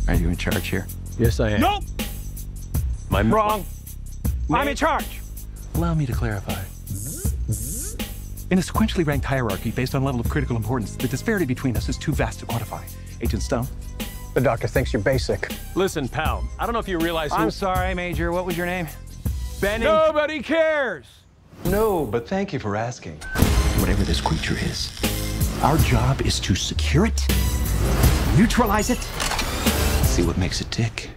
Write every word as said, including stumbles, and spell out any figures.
Are you in charge here? Yes, I am. Nope! I'm Wrong. I'm in charge. Allow me to clarify. In a sequentially ranked hierarchy based on level of critical importance, the disparity between us is too vast to quantify. Agent Stone? The doctor thinks you're basic. Listen, pal, I don't know if you realize who... I'm sorry, Major. What was your name? Benny. Nobody cares. No, but thank you for asking. Whatever this creature is, our job is to secure it, neutralize it, see what makes it tick.